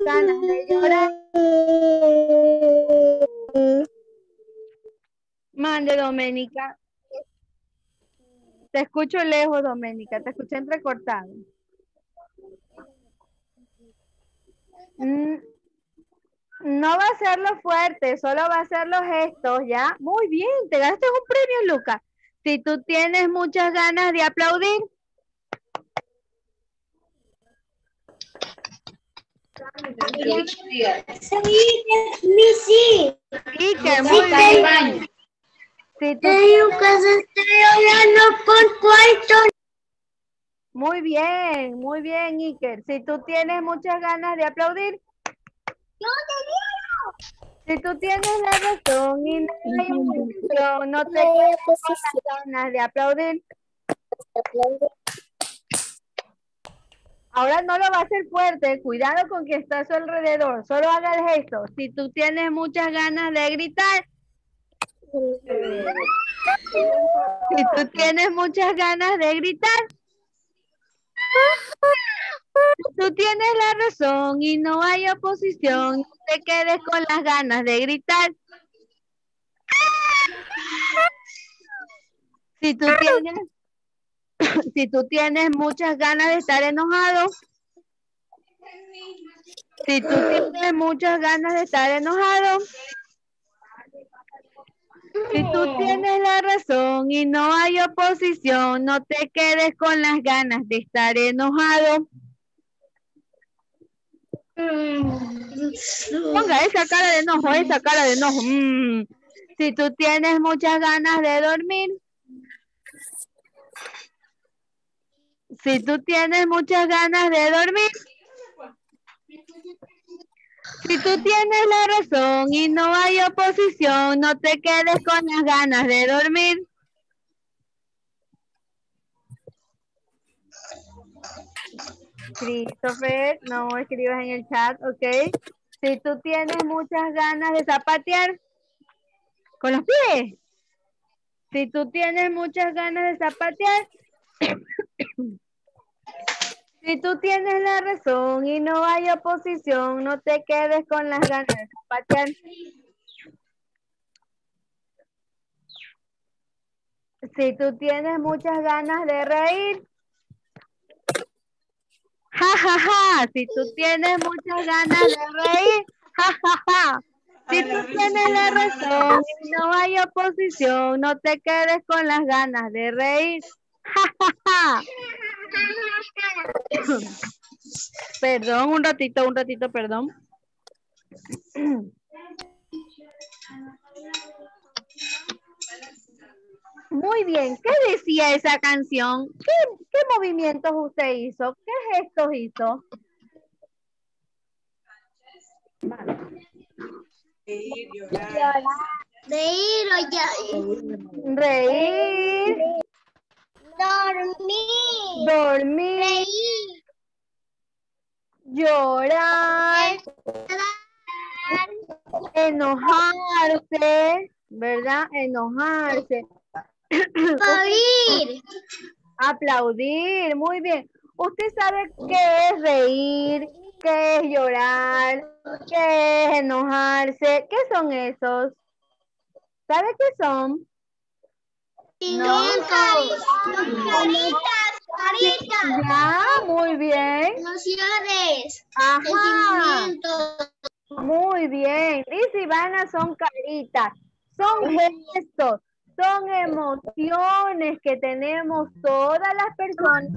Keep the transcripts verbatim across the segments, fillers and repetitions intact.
ganas de llorar. Mande, Doménica. Te escucho lejos, Doménica. Te escuché entrecortado. Mm, no va a hacerlo fuerte, solo va a hacer los gestos, ¿ya? Muy bien, te ganaste un premio, Lucas. Si tú tienes muchas ganas de aplaudir. Iker, muy bien. Si tú tienes... Muy bien, muy bien, Iker. Si tú tienes muchas ganas de aplaudir. Si tú tienes la razón y no hay oposición, no te quedes con las ganas de aplaudir. Ahora no lo va a hacer fuerte, cuidado con que está a su alrededor, solo haga el gesto. Si tú tienes muchas ganas de gritar, si tú tienes muchas ganas de gritar, tú tienes la razón y no hay oposición, no te quedes con las ganas de gritar. Si tú tienes, si tú tienes muchas ganas de estar enojado, si tú tienes muchas ganas de estar enojado, si tú tienes la razón y no hay oposición, no te quedes con las ganas de estar enojado. Ponga esa cara de enojo, esa cara de enojo. Mm. Si tú tienes muchas ganas de dormir, si tú tienes muchas ganas de dormir, si tú tienes la razón y no hay oposición, no te quedes con las ganas de dormir. Christopher, no escribas en el chat, ¿ok? Si tú tienes muchas ganas de zapatear, con los pies. Si tú tienes muchas ganas de zapatear, si tú tienes la razón y no hay oposición, no te quedes con las ganas de zapatear. Si tú tienes muchas ganas de reír, ja, ja, ja. Si tú tienes muchas ganas de reír, ja, ja, ja. Si tú tienes la razón y no hay oposición, no te quedes con las ganas de reír, ja, ja, ja. Perdón, un ratito, un ratito, perdón. Muy bien, ¿qué decía esa canción? ¿Qué, qué movimientos usted hizo? ¿Qué gestos hizo? Reír, llorar. Reír o ya. Reír. Dormir. Dormir. Reír. Llorar. Enojarse, ¿verdad? Enojarse. Aplaudir. Aplaudir, muy bien. ¿Usted sabe qué es reír? ¿Qué es llorar? ¿Qué es enojarse? ¿Qué son esos? ¿Sabe qué son? No. Caritas, caritas. Ya, muy bien. Emociones. Ajá. Sentimientos. Muy bien. Liz y Ivana son caritas, son gestos, son emociones que tenemos todas las personas.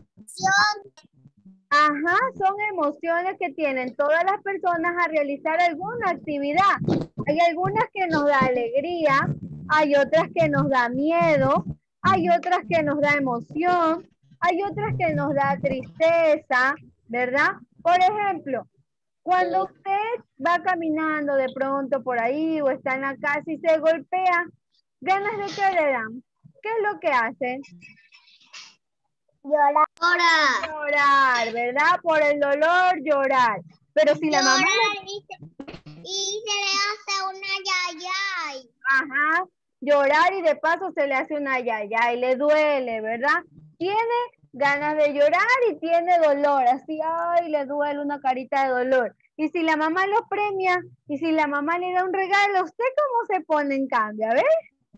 Ajá, son emociones que tienen todas las personas a realizar alguna actividad. Hay algunas que nos da alegría, hay otras que nos da miedo, hay otras que nos da emoción, hay otras que nos da tristeza, ¿verdad? Por ejemplo, cuando usted va caminando de pronto por ahí o está en la casa y se golpea, ¿ganas de qué le dan? ¿Qué es lo que hace? Llorar. Llorar. Llorar, ¿verdad? Por el dolor, llorar. Pero si la mamá le... Y se le hace una yayay. Ajá, llorar y de paso se le hace una yayay, le duele, ¿verdad? Tiene ganas de llorar y tiene dolor, así, ay, le duele una carita de dolor. Y si la mamá lo premia, y si la mamá le da un regalo, ¿usted cómo se pone en cambio? A ver.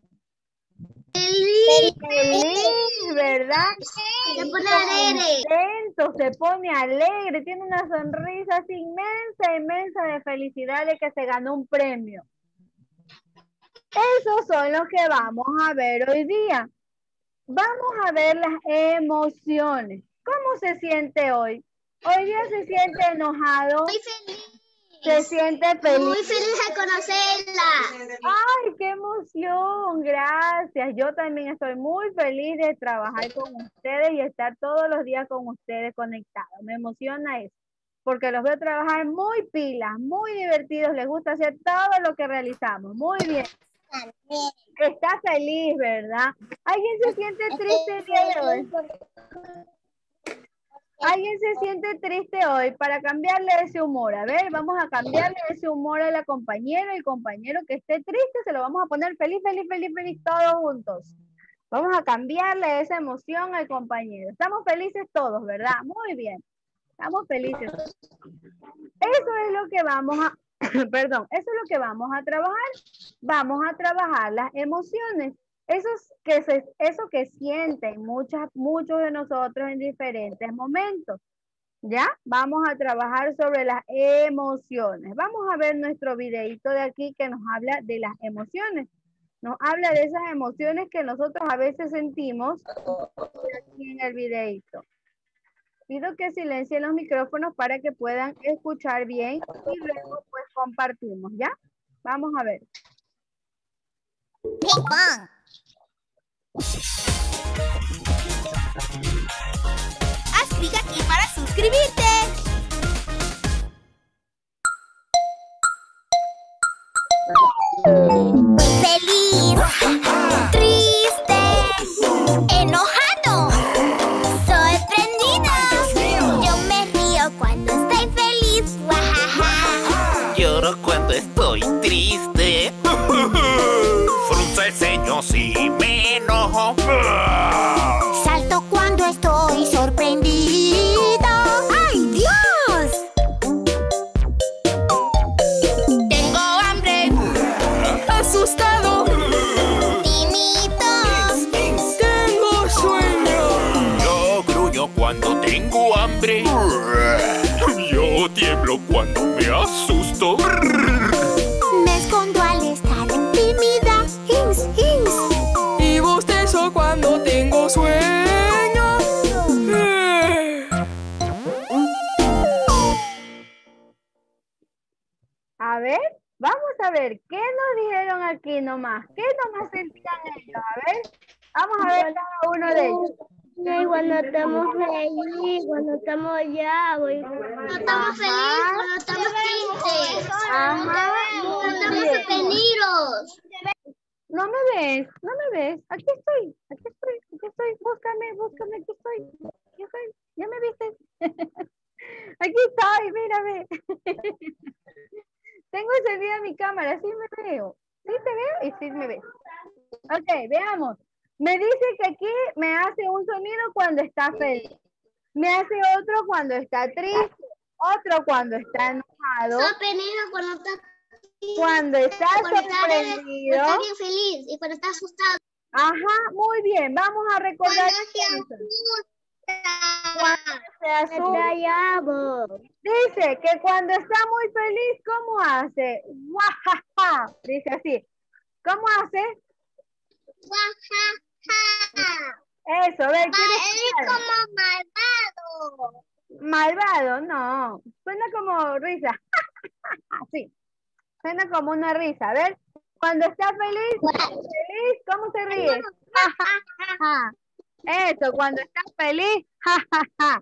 Feliz. Feliz, ¿verdad? Se pone alegre. Contento, se pone alegre, tiene una sonrisa así inmensa, inmensa de felicidad de que se ganó un premio. Esos son los que vamos a ver hoy día. Vamos a ver las emociones. ¿Cómo se siente hoy? Hoy día se siente enojado. Muy feliz. Se siente feliz. Muy feliz de conocerla. ¡Ay, qué emoción! Gracias. Yo también estoy muy feliz de trabajar con ustedes y estar todos los días con ustedes conectados. Me emociona eso, porque los veo trabajar muy pilas, muy divertidos. Les gusta hacer todo lo que realizamos. Muy bien. Está feliz, ¿verdad? ¿Alguien se siente triste el día de hoy? ¿Alguien se siente triste hoy? Para cambiarle ese humor. A ver, vamos a cambiarle ese humor a la compañera. El compañero que esté triste se lo vamos a poner feliz, feliz, feliz, feliz, todos juntos. Vamos a cambiarle esa emoción al compañero. Estamos felices todos, ¿verdad? Muy bien. Estamos felices. Eso es lo que vamos a, perdón, eso es lo que vamos a trabajar. Vamos a trabajar las emociones. Eso que, se, eso que sienten muchas, muchos de nosotros en diferentes momentos. ¿Ya? Vamos a trabajar sobre las emociones. Vamos a ver nuestro videito de aquí que nos habla de las emociones. Nos habla de esas emociones que nosotros a veces sentimos aquí en el videito. Pido que silencien los micrófonos para que puedan escuchar bien y luego pues compartimos, ¿ya? Vamos a ver. Ping pong. Haz clic aquí para suscribirte. Feliz, triste, enojado, sorprendida. Yo me río cuando estoy feliz. Lloro cuando estoy triste. Frunzo el ceño si me enojo. Salto cuando estoy sorprendida. ¡Ay, Dios! Tengo hambre. Asustado. Timito. Tengo sueño. Yo grullo cuando tengo hambre. Yo tiemblo cuando me asusto. Me escondo al estar tímida. Ins, ins. Y bostezo cuando tengo sueño. A ver, vamos a ver, ¿qué nos dijeron aquí nomás? ¿Qué nomás sentían ellos? A ver, vamos a ver cada uno de ellos. Y cuando estamos felices, cuando estamos ya, voy. Cuando estamos felices, cuando estamos tristes. Ajá, Cuando muy estamos bien. sorprendidos. No me ves, no me ves. Aquí estoy, aquí estoy, aquí estoy. Búscame, búscame, aquí estoy. Aquí estoy. ¿Ya me viste? Aquí estoy, mírame. Tengo encendida mi cámara, sí me veo. Sí te veo y sí me ves. Ok, veamos. Me dice que aquí me hace un sonido cuando está feliz. Me hace otro cuando está triste. Otro cuando está enojado. Sorprendido cuando estás Cuando está Cuando estás sorprendido. estás bien feliz y cuando estás asustado. Ajá, muy bien. Vamos a recordar. Cuando se Cuando se asusta. Estallamos. Dice que cuando está muy feliz, ¿cómo hace? Guajaja. Dice así. ¿Cómo hace? Eso, a ver, ¿quieres Es escuchar? como malvado. Malvado, no. Suena como risa. Así. Suena como una risa. A ver, cuando está feliz, feliz, ¿cómo se ríe? Eso, cuando está feliz, jajaja.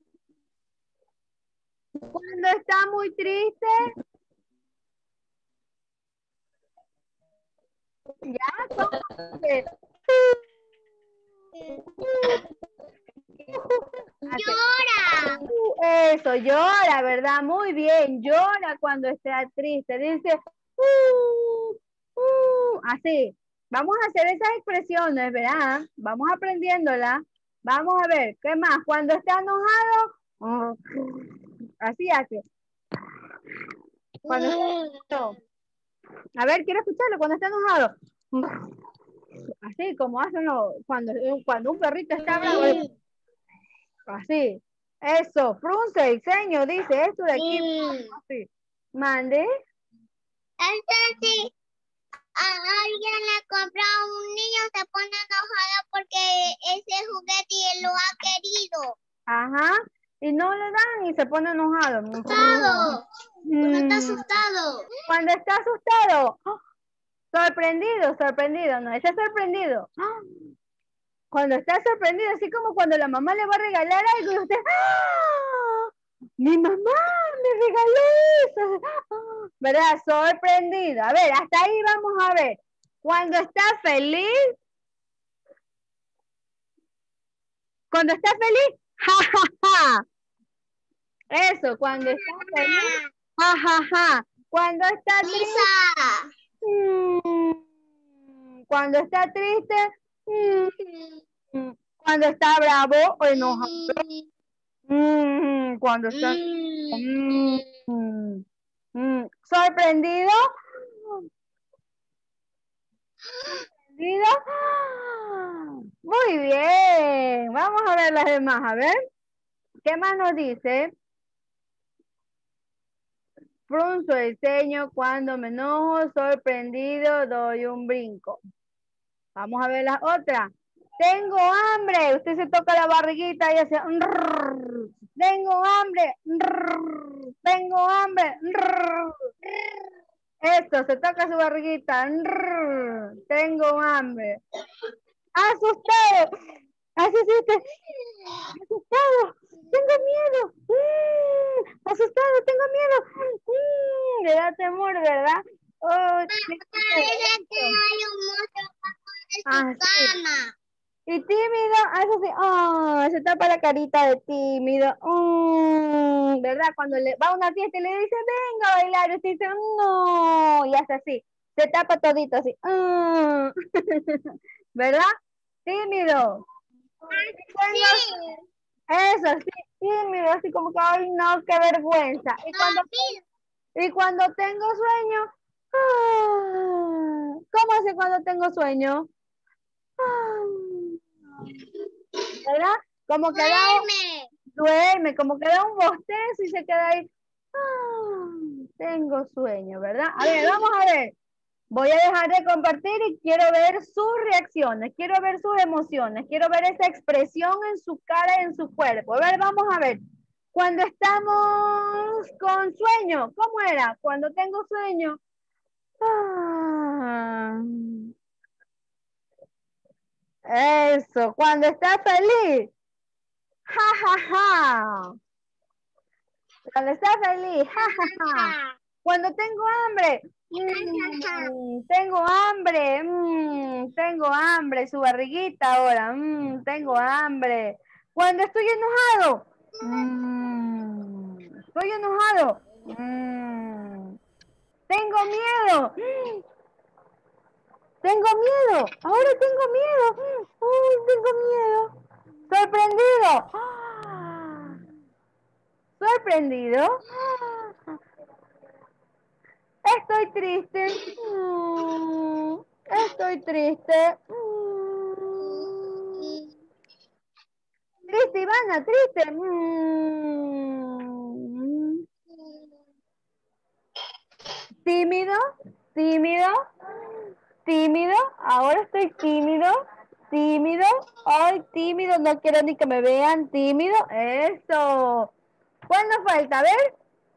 Cuando está muy triste, ya, ¿cómo hace? Llora. Eso, llora, ¿verdad? Muy bien, llora cuando está triste. Dice, uh, uh, así. Vamos a hacer esas expresiones, ¿verdad? Vamos aprendiéndolas. Vamos a ver, ¿qué más? Cuando está enojado, así hace. Cuando está enojado. A ver, quiero escucharlo. Cuando está enojado. Así como hacen los, cuando, cuando un perrito está bravo. Así. Eso. Frunce el ceño, dice esto de aquí. Así. Mande. Entonces, a alguien le compra a un niño, se pone enojado porque ese juguete y él lo ha querido. Ajá. Y no le dan y se pone enojado. Asustado. Cuando está Mm. asustado. Cuando está asustado. ¡Oh! Sorprendido, sorprendido. No, ese es sorprendido. ¡Oh! Cuando está sorprendido, así como cuando la mamá le va a regalar algo y usted, ¡ah! Mi mamá me regaló eso. ¡Ah! ¿Verdad? Sorprendido. A ver, hasta ahí vamos a ver. Cuando está feliz. Cuando está feliz. Ja, ja, ja. Eso, cuando está feliz. Ja, ja, ja. Cuando está triste. Lisa. Mm, cuando está triste. Mm, cuando está bravo o enojado. Mm, cuando está mm, mm, mm, sorprendido. Sorprendido. Muy bien. Vamos a ver las demás. A ver. ¿Qué más nos dice? Frunzo el ceño cuando me enojo, sorprendido, doy un brinco. Vamos a ver las otras. Tengo hambre. Usted se toca la barriguita y hace... Rrr. Tengo hambre. Rrr. Tengo hambre. Rrr. Esto, se toca su barriguita. Rrr. Tengo hambre. Asustado. Así usted. Asustado. Tengo miedo. Mm. Asustado, tengo miedo. Mm. Le da temor, ¿verdad? Oh, Parece que hay un monstruo en su Ah, sí. cama. Y tímido, hace así, oh, se tapa la carita de tímido, mm, ¿verdad? Cuando le va a una fiesta y le dice, venga a bailar, usted dice, no, y hace así, se tapa todito así, mm. ¿Verdad? Tímido. Sí. Eso, sí, tímido, así como que, ay, no, qué vergüenza. Y cuando, y cuando tengo sueño, ah, ¿cómo hace cuando tengo sueño? ¿Verdad? Como que da, Duerme. duerme, como que da un bostezo y se queda ahí. Ah, tengo sueño, ¿verdad? A ver, vamos a ver. Voy a dejar de compartir y quiero ver sus reacciones, quiero ver sus emociones, quiero ver esa expresión en su cara y en su cuerpo. A ver, vamos a ver. Cuando estamos con sueño, ¿cómo era? Cuando tengo sueño. Ah, eso, cuando está feliz. Ja, ja, ja. Cuando está feliz. Ja, ja, ja. Cuando tengo hambre. Mm, tengo hambre. Mm, tengo hambre. Su barriguita ahora. Mm, tengo hambre. Cuando estoy enojado. Mm, estoy enojado. Mm, tengo miedo. Mm, tengo miedo. Ahora tengo miedo. Mm, uy, tengo miedo. Sorprendido. Ah, sorprendido. Ah, estoy triste. Mm, estoy triste. Mm, triste, Ivana, triste. Mm, tímido, tímido, tímido. Ahora estoy tímido. Tímido, ay, tímido, no quiero ni que me vean, tímido, eso. ¿Cuál nos falta? A ver.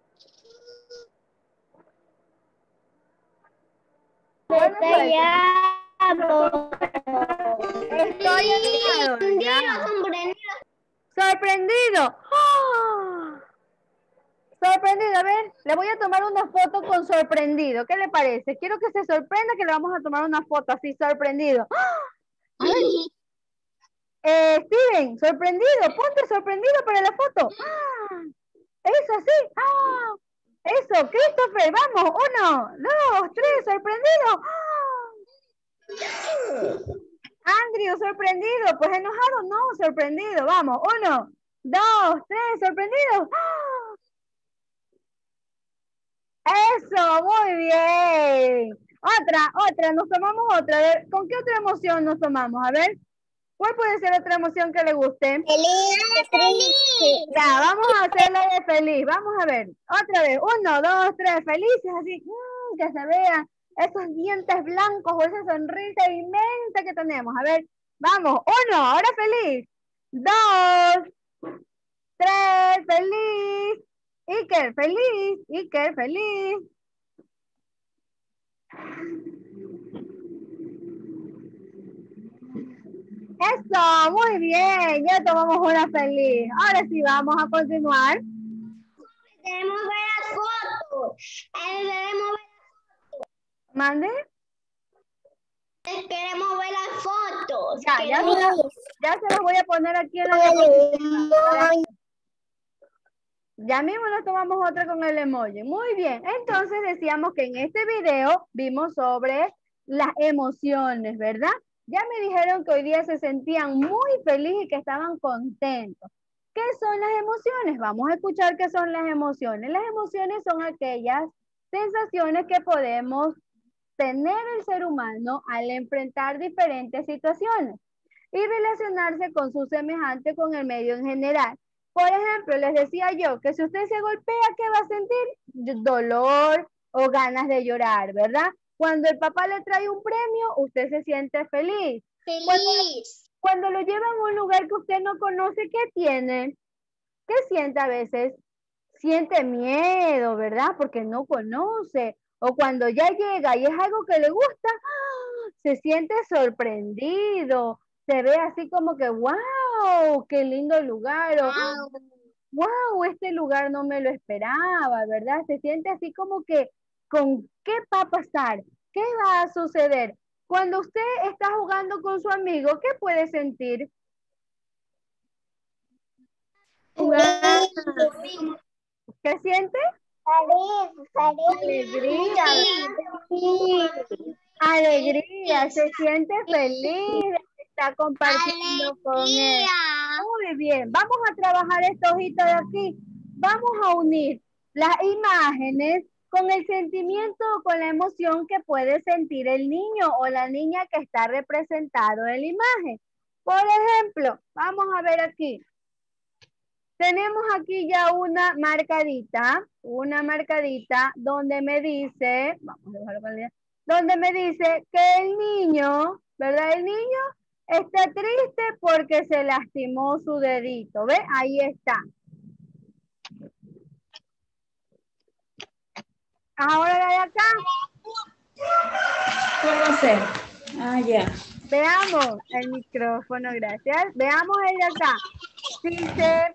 ¿Cuál nos falta? Estoy enojado. Ya. Sorprendido. ¡Oh! Sorprendido, a ver, le voy a tomar una foto con sorprendido. ¿Qué le parece? Quiero que se sorprenda que le vamos a tomar una foto así, sorprendido. ¡Oh! A ver. Eh, Steven, sorprendido, ponte sorprendido para la foto. ¡Ah! Eso sí. ¡Ah! Eso, Christopher, vamos. Uno, dos, tres, sorprendido. ¡Ah! Andrew, sorprendido. Pues enojado, no, sorprendido. Vamos, uno, dos, tres, sorprendido. ¡Ah! Eso, muy bien. Otra, otra, nos tomamos otra. A ver, ¿con qué otra emoción nos tomamos? A ver, ¿cuál puede ser otra emoción que le guste? Feliz, feliz. Ya, vamos a hacerla de feliz. Vamos a ver. Otra vez. Uno, dos, tres. Felices, así. mm, que se vean esos dientes blancos o esa sonrisa inmensa que tenemos. A ver, vamos. Uno, ahora feliz. Dos, tres, feliz. Iker, feliz. Iker, feliz. Eso, muy bien. Ya tomamos una feliz. Ahora sí, vamos a continuar. Queremos ver las fotos. Eh, Queremos ver, Mande. queremos ver las fotos. Ya, ya, se las- ya se las voy a poner aquí en la Queremos- diapositiva. Ya mismo nos tomamos otra con el emoji. Muy bien. Entonces decíamos que en este video vimos sobre las emociones, ¿verdad? Ya me dijeron que hoy día se sentían muy felices y que estaban contentos. ¿Qué son las emociones? Vamos a escuchar qué son las emociones. Las emociones son aquellas sensaciones que podemos tener el ser humano al enfrentar diferentes situaciones y relacionarse con su semejante con el medio en general. Por ejemplo, les decía yo que si usted se golpea, ¿qué va a sentir? Dolor o ganas de llorar, ¿verdad? Cuando el papá le trae un premio, usted se siente feliz. Feliz. Cuando lo llevan a un lugar que usted no conoce, ¿qué tiene? ¿Qué siente a veces? Siente miedo, ¿verdad? Porque no conoce. O cuando ya llega y es algo que le gusta, ¡ah! Se siente sorprendido. Se ve así como que, wow, qué lindo lugar. O, wow, este lugar no me lo esperaba, ¿verdad? Se siente así como que, ¿con qué va a pasar? ¿Qué va a suceder? Cuando usted está jugando con su amigo, ¿qué puede sentir? ¿Qué siente? Feliz, feliz. Alegría, alegría, se siente feliz de que está compartiendo con él. Muy bien, vamos a trabajar esta hojita de aquí. Vamos a unir las imágenes con el sentimiento o con la emoción que puede sentir el niño o la niña que está representado en la imagen. Por ejemplo, vamos a ver aquí. Tenemos aquí ya una marcadita, una marcadita donde me dice, vamos a dejarlo con el, donde me dice que el niño, ¿verdad? El niño está triste porque se lastimó su dedito, ¿ve? Ahí está. Ahora la de acá. ¿Cómo sé? Ah, ya. Veamos el micrófono, gracias. Veamos el de acá. Dice,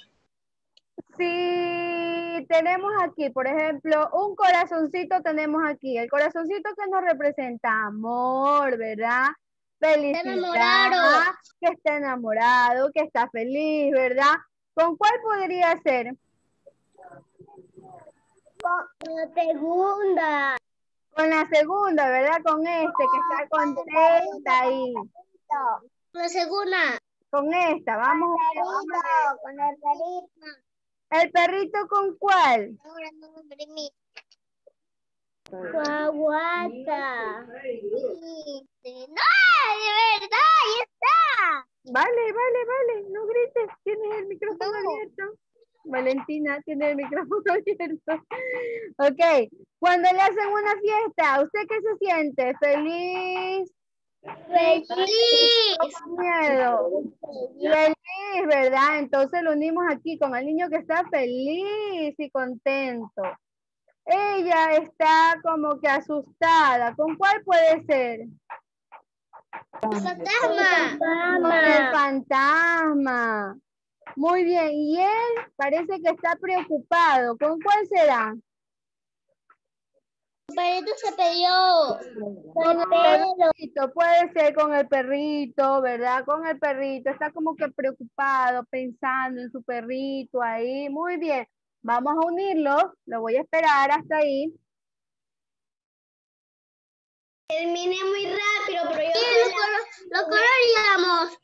si tenemos aquí, por ejemplo, un corazoncito tenemos aquí. El corazoncito que nos representa amor, ¿verdad? Felicidad, enamorado. que está enamorado, que está feliz, ¿verdad? ¿Con cuál podría ser? La segunda. Con la segunda, ¿verdad? Con este, que está contenta ahí. La segunda. Con esta, vamos a ver, vamos a ver. Con el perrito. ¿El perrito con cuál? Ahora no me imprimí. Guaguata. No, de verdad, ahí está. Vale, vale, vale, no grites, tienes el micrófono abierto. Valentina tiene el micrófono abierto. Ok, cuando le hacen una fiesta, ¿usted qué se siente? ¿Feliz? Feliz. ¿Con miedo? Feliz, ¿verdad? Entonces lo unimos aquí con el niño que está feliz y contento. Ella está como que asustada. ¿Con cuál puede ser? Fantasma. Con el fantasma. Muy bien. Y él parece que está preocupado. ¿Con cuál será? El perrito se perdió. Con el perrito. Puede ser con el perrito, ¿verdad? Con el perrito. Está como que preocupado, pensando en su perrito ahí. Muy bien. Vamos a unirlos. Lo voy a esperar hasta ahí. Terminé muy rápido, pero yo... Lo coloreamos.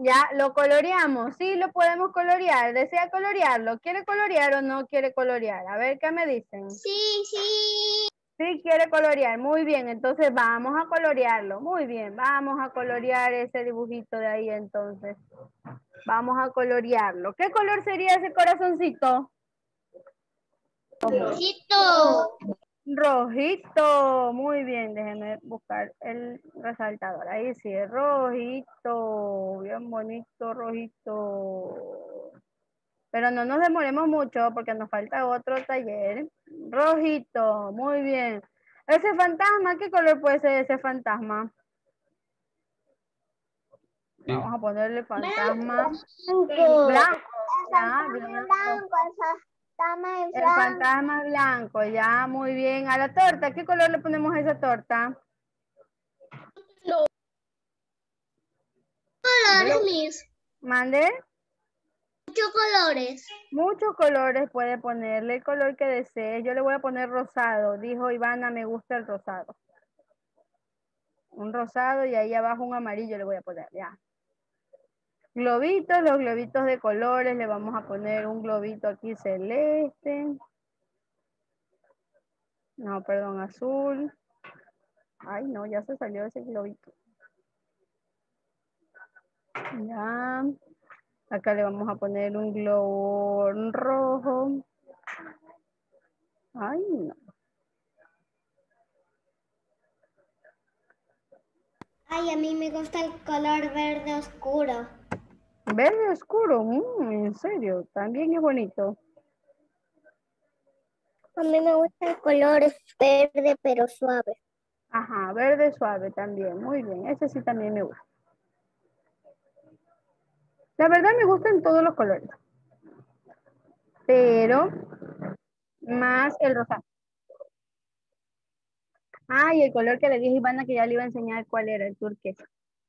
Ya, lo coloreamos. Sí, lo podemos colorear. ¿Desea colorearlo? ¿Quiere colorear o no quiere colorear? A ver, ¿qué me dicen? Sí, sí. Sí, quiere colorear. Muy bien, entonces vamos a colorearlo. Muy bien, vamos a colorear ese dibujito de ahí entonces. Vamos a colorearlo. ¿Qué color sería ese corazoncito? Rojito. Rojito. Muy bien, déjenme buscar el resaltador. Ahí sí, rojito. Bien bonito, rojito. Pero no nos demoremos mucho porque nos falta otro taller. Rojito, muy bien. Ese fantasma, ¿qué color puede ser ese fantasma? Vamos a ponerle fantasma. Blanco. Blanco. Ya, El blanco. blanco, el fantasma es El blanco. fantasma blanco, ya, muy bien. A la torta, ¿qué color le ponemos a esa torta? Colores, Miss. ¿Mande? Muchos colores. Muchos colores puede ponerle, el color que desee. Yo le voy a poner rosado. Dijo Ivana, me gusta el rosado. Un rosado y ahí abajo un amarillo le voy a poner, ya. Globitos, los globitos de colores, le vamos a poner un globito aquí celeste. No, perdón, azul. Ay, no, ya se salió ese globito. Ya. Acá le vamos a poner un globo rojo. Ay, no. Ay, a mí me gusta el color verde oscuro. Verde oscuro, mm, en serio, también es bonito. A mí me gusta el color verde, pero suave. Ajá, verde suave también, muy bien, ese sí también me gusta. La verdad me gustan todos los colores, pero más el rosado. Ah, y el color que le dije a Ivana que ya le iba a enseñar cuál era, el turquesa.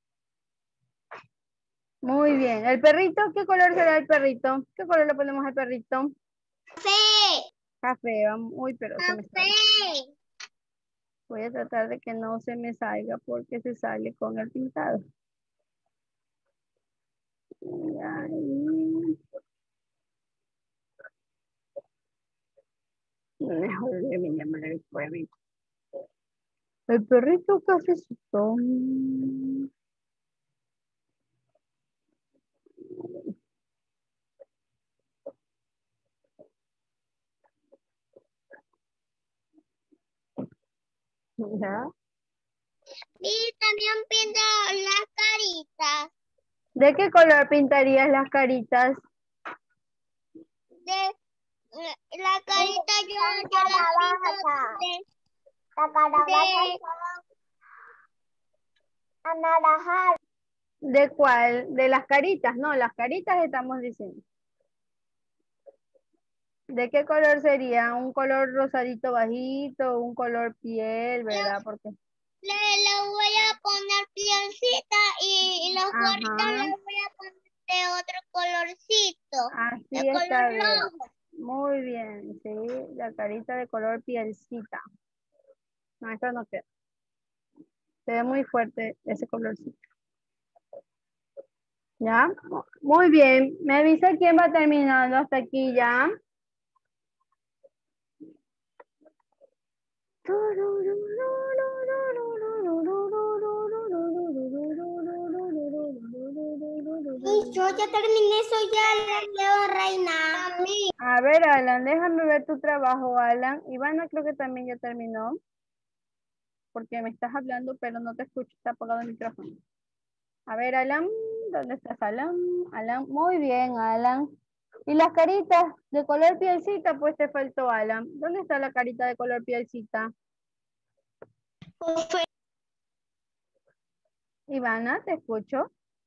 Muy bien, el perrito, ¿qué color será el perrito? ¿Qué color le ponemos al perrito? Café. Café, vamos, uy, pero se me sale. Café. Voy a tratar de que no se me salga porque se sale con el pintado. Y ahí. Mejor de mi llamar el perrito. El perrito cafecito. ¿Ya? Y también pinta las caritas. ¿De qué color pintarías las caritas? De la carita yo, yo la pinto de, La cara de anaranjada. ¿De cuál? De las caritas, no, las caritas estamos diciendo. ¿De qué color sería? ¿Un color rosadito bajito? ¿Un color piel, verdad? Porque... le, le voy a poner pielcita y, y los gorritos Ajá. les voy a poner de otro colorcito. Así De está color bien. rojo. Muy bien, sí, la carita de color pielcita. No, esto no queda. Se ve muy fuerte ese colorcito. ¿Ya? Muy bien. Me avisa quién va terminando hasta aquí ya. Yo ya terminé, soy ya la Leo Reina. A mí. A ver, Alan, déjame ver tu trabajo, Alan. Ivana creo que también ya terminó. Porque me estás hablando, pero no te escucho. Está apagado el micrófono. A ver, Alan, ¿dónde estás, Alan? Alan, muy bien, Alan. Y las caritas de color pielcita, pues te faltó, Alan. ¿Dónde está la carita de color pielcita? Ivana, te escucho.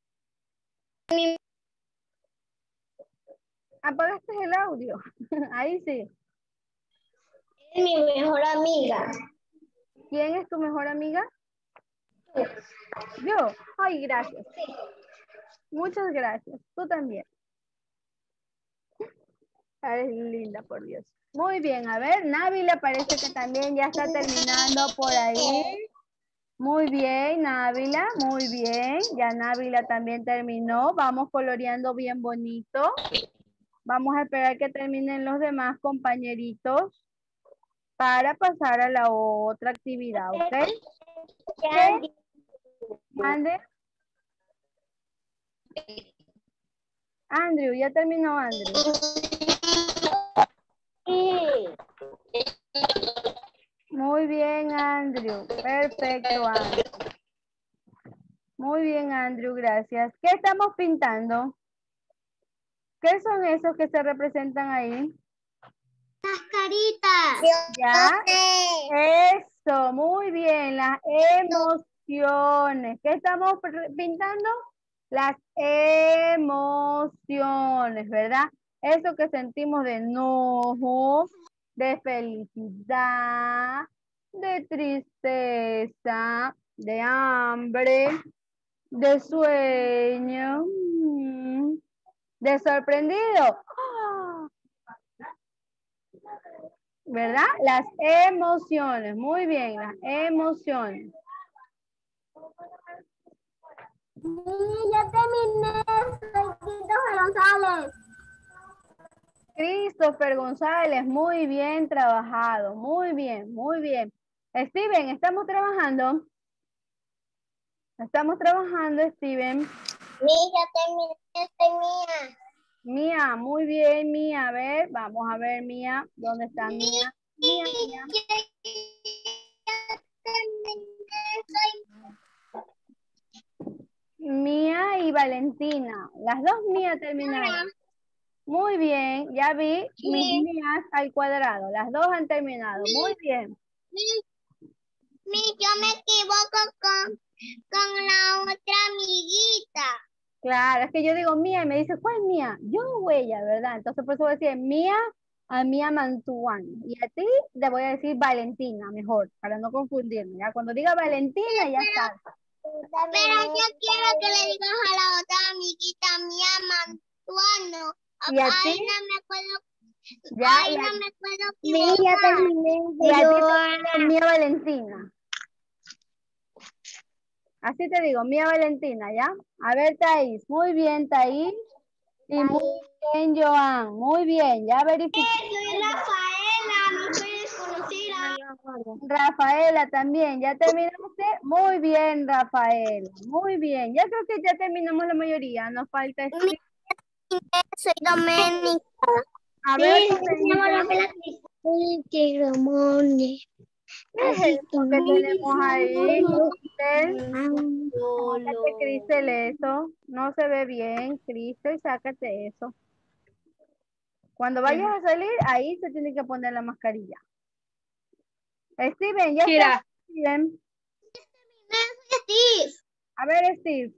Apagaste el audio. Ahí sí. Es mi mejor amiga. ¿Quién es tu mejor amiga? Yo. Ay, gracias. Muchas gracias. Tú también. Eres linda, por Dios. Muy bien, a ver, Návila parece que también ya está terminando por ahí. Muy bien, Návila, muy bien. Ya Návila también terminó. Vamos coloreando bien bonito. Vamos a esperar que terminen los demás compañeritos para pasar a la otra actividad, ¿ok? ¿Qué? ¿Mande? Andrew, ya terminó Andrew. Muy bien, Andrew. Perfecto, Andrew. Muy bien, Andrew, gracias. ¿Qué estamos pintando? ¿Qué son esos que se representan ahí? Las caritas. ¿Ya? Eso, muy bien. Las emociones. ¿Qué estamos pintando? Las emociones, ¿verdad? Eso que sentimos de enojo, de felicidad, de tristeza, de hambre, de sueño, de sorprendido. ¿Verdad? Las emociones. Muy bien, las emociones. Ya terminé. González. Christopher González, muy bien trabajado. Muy bien, muy bien. Steven, ¿estamos trabajando? Estamos trabajando, Steven. Ya terminé, estoy Mía. Mía, muy bien, Mía. A ver, vamos a ver, Mía. ¿Dónde está Mía? Mía, Mía. Mía y Valentina. Las dos Mía terminaron. Muy bien, ya vi mis Mías al cuadrado. Las dos han terminado. Muy bien. Mi, mi, yo me equivoco con, con la otra amiguita. Claro, es que yo digo Mía y me dice, ¿cuál Mía? Yo o ella, ¿verdad? Entonces por eso voy a decir Mía a Mía Mantuan. Y a ti le voy a decir Valentina, mejor, para no confundirme. Ya cuando diga Valentina, ya sabes. Pero yo quiero que le digas a la otra amiguita Mía Mantuano. ¿Y a Ay, ti? no me puedo. Ya, Ay, y a, no me puedo Mía, ya equivocar. terminé. y a ti Yo, te digo Mía Valentina. Así te digo, Mía Valentina, ¿ya? A ver, Thais. Muy bien, Thais. Y muy bien, Joan. Muy bien, ya verifiqué. Soy Rafaela, no soy desconocida. Rafaela también, ¿ya terminaste? Muy bien, Rafaela. Muy bien. Ya creo que ya terminamos la mayoría. Nos falta escribir. Soy Doménica. A ver, Sí, Doménica, qué Ramón. ¿qué es eso que tenemos ahí? Cristel, sácate, Cristel, eso. No se ve bien, Cristel, sácate eso. Cuando vayas a salir, ahí se tiene que poner la mascarilla. Steven, ya está bien. A ver, Steve.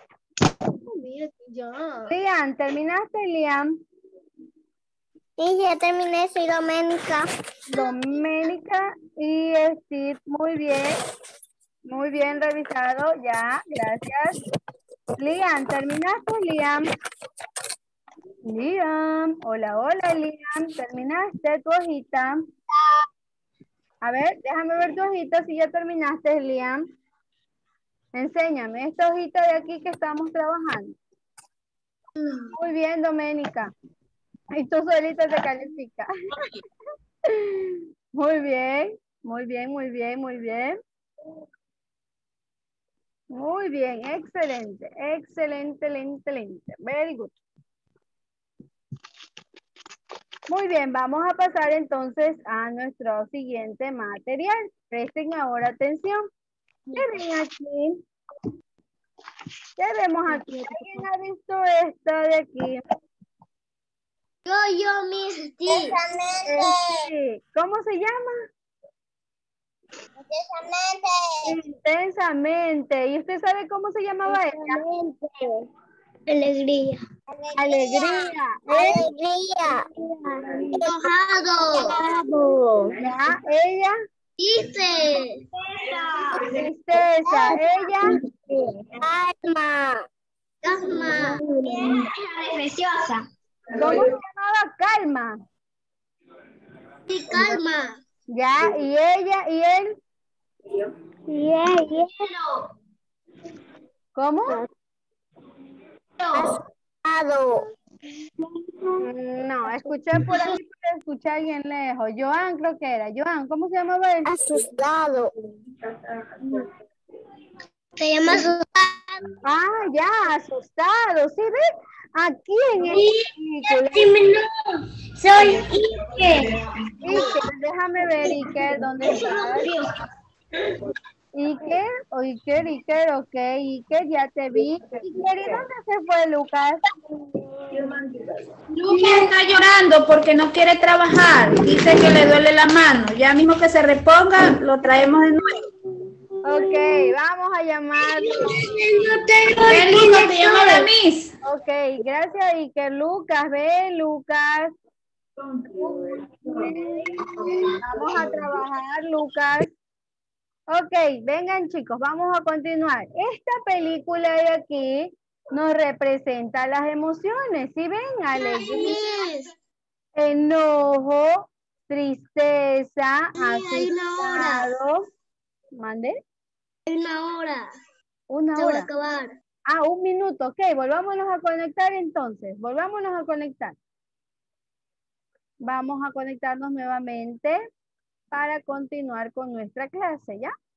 Liam, ¿terminaste, Liam? Sí, ya terminé, soy Doménica. Doménica y Steve, muy bien. Muy bien revisado, ya, gracias. Liam, ¿terminaste, Liam? Liam, hola, hola, Liam. ¿Terminaste tu hojita? A ver, déjame ver tu hojita si ya terminaste, Liam. Enséñame esta hojita de aquí que estamos trabajando. Muy bien, Doménica. Y tú solita te califica. Muy bien, muy bien, muy bien, muy bien. Muy bien, excelente, excelente, excelente, excelente. Very good. Muy bien, vamos a pasar entonces a nuestro siguiente material. Presten ahora atención. ¿Qué ven aquí? ¿Qué vemos aquí? ¿Alguien ha visto esto de aquí? Yo, yo, mis tíos. Este, ¿cómo se llama? Intensamente. ¿Y usted sabe cómo se llamaba ella? Alegría. Alegría. ¿Eh? Alegría. Enojado. Bravo. Ya, ella. Dice. Tristeza. Ella. Calma. Calma. Preciosa. ¿Cómo se llamaba? Calma. Sí, calma. Ya, y ella y él. Yeah, yeah. ¿Cómo? Asustado. Mm, No, escuché por ahí, pero escuché a alguien lejos. Joan creo que era. Joan, ¿cómo se llamaba él? Asustado. Se llama asustado. Ah, ya, asustado. ¿Sí ves? Aquí en esta película. Soy Iker. Iker, déjame ver, Iker, ¿dónde estás? Iker, o Iker, Iker, ok, Iker, ya te vi. Iker, ¿y dónde se fue Lucas? Lucas está llorando porque no quiere trabajar. Dice que le duele la mano. Ya mismo que se reponga, lo traemos de nuevo. Ok, vamos a llamarlo. No tengo Ven, Lucas, te llama la Miss. Ok, gracias Iker. Lucas, ven Lucas. Vamos a trabajar, Lucas. Ok, vengan chicos, vamos a continuar. Esta película de aquí nos representa las emociones. ¿Sí ven? Alegría, enojo, tristeza, asustado. ¿Mande? Una hora. Una Se va a hora. acabar. Ah, un minuto. Ok, volvámonos a conectar entonces. Volvámonos a conectar. Vamos a conectarnos nuevamente para continuar con nuestra clase, ¿ya?